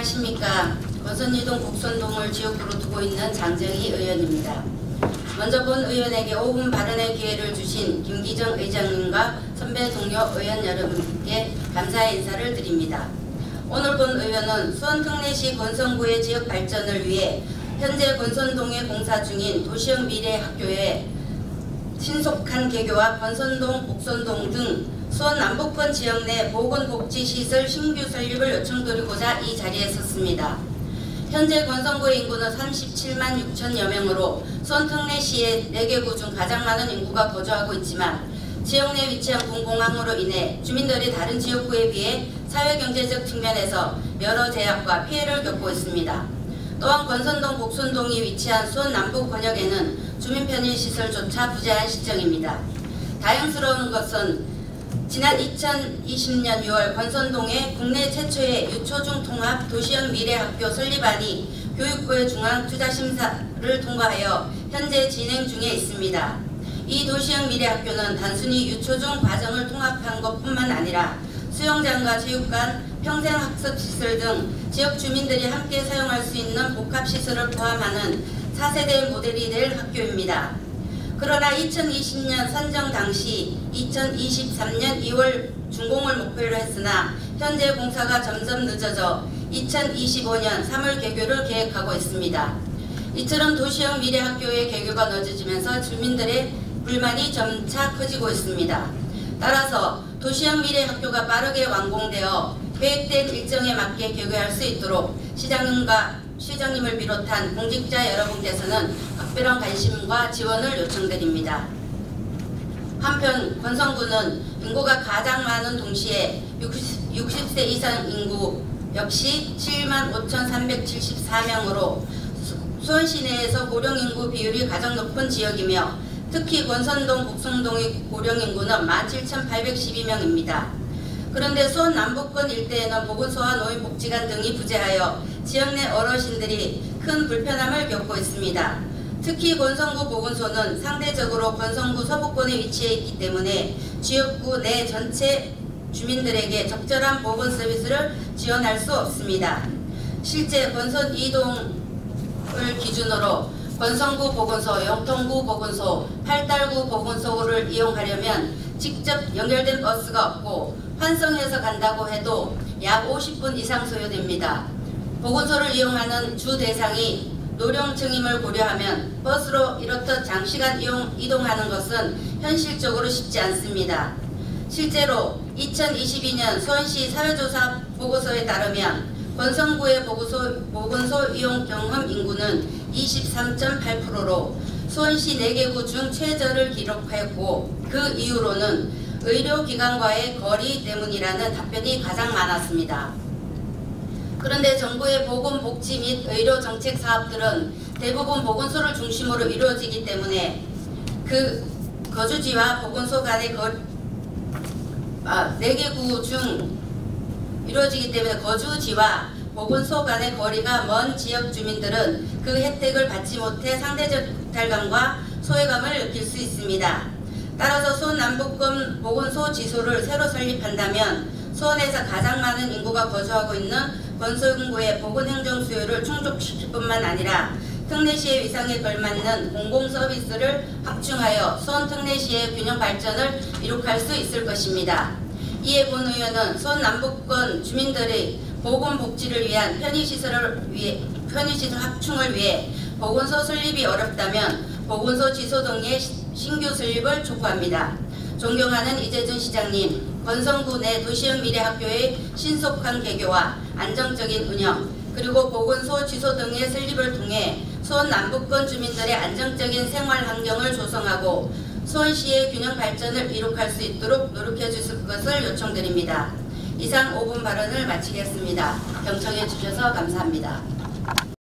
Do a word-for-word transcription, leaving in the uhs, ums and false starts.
안녕하십니까. 권선이동 곡선동을 지역구로 두고 있는 장정희 의원입니다. 먼저 본 의원에게 오 분 발언의 기회를 주신 김기정 의장님과 선배 동료 의원 여러분께 감사의 인사를 드립니다. 오늘 본 의원은 수원 특례시 권선구의 지역 발전을 위해 현재 권선동에 공사 중인 도시형 미래학교의 신속한 개교와 권선동, 곡선동 등 수원 남북권 지역 내 보건복지시설 신규 설립을 요청드리고자 이 자리에 섰습니다. 현재 권선구의 인구는 삼십칠만 육천여 명으로 수원 특례시의 네 개 구 중 가장 많은 인구가 거주하고 있지만 지역 내 위치한 공공항으로 인해 주민들이 다른 지역구에 비해 사회경제적 측면에서 여러 제약과 피해를 겪고 있습니다. 또한 권선동, 곡선동이 위치한 수원 남북 권역에는 주민 편의시설조차 부재한 실정입니다. 다행스러운 것은 지난 이천이십 년 유월 권선동에 국내 최초의 유초중 통합 도시형 미래학교 설립안이 교육부의 중앙투자심사를 통과하여 현재 진행 중에 있습니다. 이 도시형 미래학교는 단순히 유초중 과정을 통합한 것뿐만 아니라 수영장과 체육관, 평생학습시설 등 지역 주민들이 함께 사용할 수 있는 복합시설을 포함하는 사 세대 모델이 될 학교입니다. 그러나 이천이십 년 선정 당시 이천이십삼 년 이월 준공을 목표로 했으나 현재 공사가 점점 늦어져 이천이십오 년 삼월 개교를 계획하고 있습니다. 이처럼 도시형 미래학교의 개교가 늦어지면서 주민들의 불만이 점차 커지고 있습니다. 따라서 도시형 미래학교가 빠르게 완공되어 계획된 일정에 맞게 개교할 수 있도록 시장님과 시장님을 비롯한 공직자 여러분께서는 각별한 관심과 지원을 요청드립니다. 한편 권선구는 인구가 가장 많은 동시에 육십 세 이상 인구 역시 칠만 오천삼백칠십사 명으로 수원시 내에서 고령인구 비율이 가장 높은 지역이며 특히 권선동, 곡선동의 고령인구는 만 칠천팔백십이 명입니다. 그런데 수원 남북권 일대에는 보건소와 노인복지관 등이 부재하여 지역 내 어르신들이 큰 불편함을 겪고 있습니다. 특히 권선구 보건소는 상대적으로 권선구 서부권에 위치해 있기 때문에 지역구 내 전체 주민들에게 적절한 보건 서비스를 지원할 수 없습니다. 실제 권선 이동을 기준으로 권선구 보건소, 영통구 보건소, 팔달구 보건소를 이용하려면 직접 연결된 버스가 없고 환승해서 간다고 해도 약 오십 분 이상 소요됩니다. 보건소를 이용하는 주 대상이 노령층임을 고려하면 버스로 이렇듯 장시간 이용, 이동하는 것은 현실적으로 쉽지 않습니다. 실제로 이천이십이 년 수원시 사회조사 보고서에 따르면 권선구의 보고소, 보건소 이용 경험 인구는 이십삼 점 팔 퍼센트로 수원시 네 개 구 중 최저를 기록했고 그 이유로는 의료기관과의 거리 때문이라는 답변이 가장 많았습니다. 그런데 정부의 보건복지 및 의료정책 사업들은 대부분 보건소를 중심으로 이루어지기 때문에 그 거주지와 보건소 간의 거, 아, 네 개 구 중 이루어지기 때문에 거주지와 보건소 간의 거리가 먼 지역 주민들은 그 혜택을 받지 못해 상대적 이탈감과 소외감을 느낄 수 있습니다. 따라서 수원 남북권 보건소 지소를 새로 설립한다면 수원에서 가장 많은 인구가 거주하고 있는 권선구의 보건행정 수요를 충족시킬 뿐만 아니라 특례시의 위상에 걸맞는 공공서비스를 확충하여 수원 특례시의 균형 발전을 이룩할 수 있을 것입니다. 이에 본 의원은 수원 남북권 주민들의 보건복지를 위한 편의시설을 위해, 편의시설 확충을 위해 보건소 설립이 어렵다면 보건소 지소 등의 신규 설립을 촉구합니다. 존경하는 이재준 시장님, 권선구 내 도시형 미래학교의 신속한 개교와 안정적인 운영, 그리고 보건소 지소 등의 설립을 통해 수원 남북권 주민들의 안정적인 생활 환경을 조성하고 수원시의 균형 발전을 이룩할 수 있도록 노력해 주실 것을 요청드립니다. 이상 오 분 발언을 마치겠습니다. 경청해 주셔서 감사합니다.